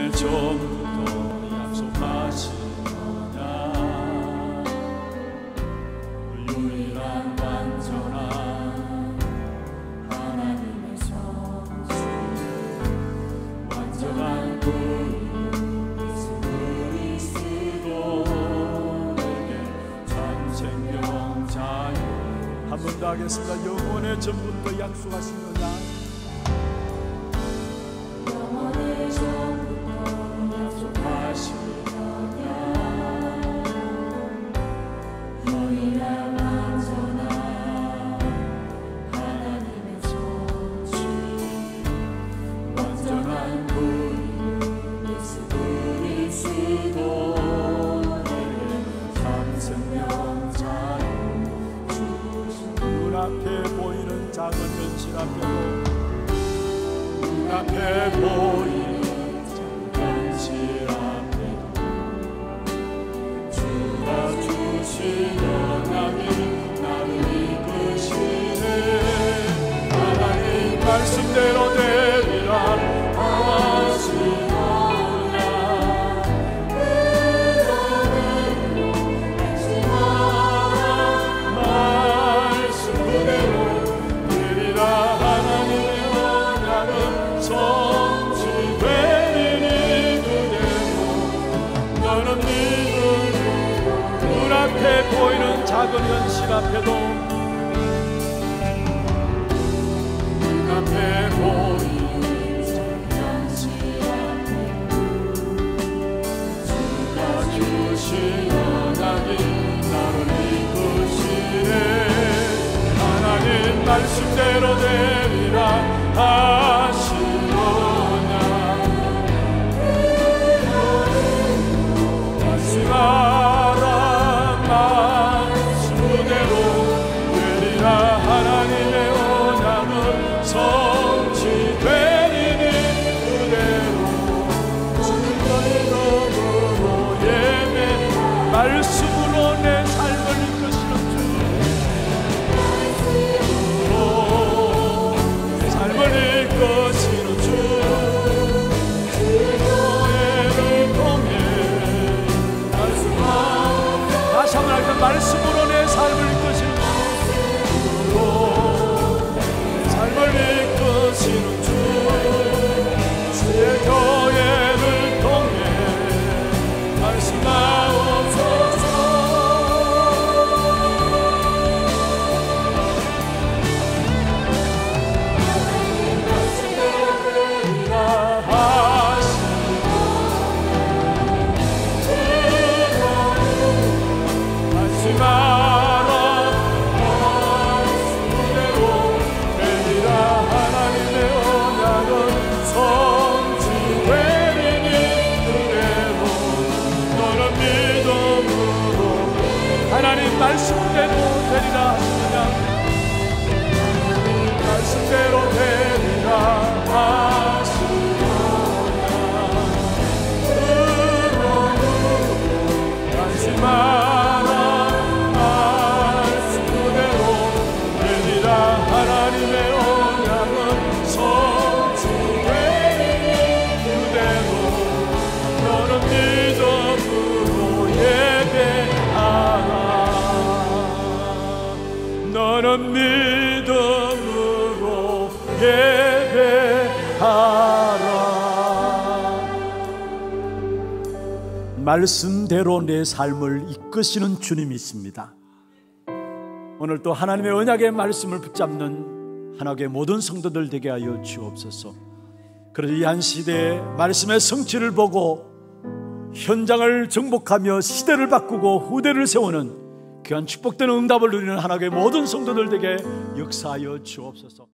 영원의 처음부터 약속하시느냐. 유일한 완전한 하나님의 성취, 완전한 예수 그리스도 내게 참 생명 자유. 한 번 더 하겠습니다. 영원의 전부터 약속하시느냐. 영원의 전부터 약속하시느냐. 유일한 완전한 하나님의 성취, 완전한 예수 그리스도 내게 참 생명 자유 주신. 눈앞에 보이는 작은 현실 앞에도, 눈앞에 보이는 작은 현실 앞에도 주가 주신 영광이 나를 이끄시네. 하나님 말씀대로 되리라 하시노라. 눈앞에 보이는 작은 현실 앞에도, 눈앞에 보이는 작은 현실 앞에도 주가 주신 언약이 나를 이끄시네. 하나님 말씀대로 되리라 하시노냐. 마지막 하나님의 언약은 성취되리니 그대로 주의 이름으로 예배. 말씀으로 내 삶을 이끄시는 주, 말씀으로 내 삶을 이끄시는 주, 주의 교회를 통해 말씀하고. 다시 한번 할까? 말씀으로 내 삶을 이끄시는 주, 삶을 이끄시는 주, 주의 교회를 통해 말씀하옵소서. 하나님 말씀대로 되리라 하시느냐. 말씀대로 되리라 하시느냐. 하지 마라. 말씀대로 되리라. 하나님의 언약은 성취되리니 그대로 너는 믿음으로 예배하라. 너는 믿음으로 예배하라. 말씀대로 내 삶을 이끄시는 주님이 있습니다. 오늘 또 하나님의 언약의 말씀을 붙잡는 하나님의 모든 성도들 되게 하여 주옵소서. 그래서 이 한 시대의 말씀의 성취를 보고 현장을 정복하며 시대를 바꾸고 후대를 세우는 귀한 축복되는 응답을 누리는 하나님의 모든 성도들 되게 역사하여 주옵소서.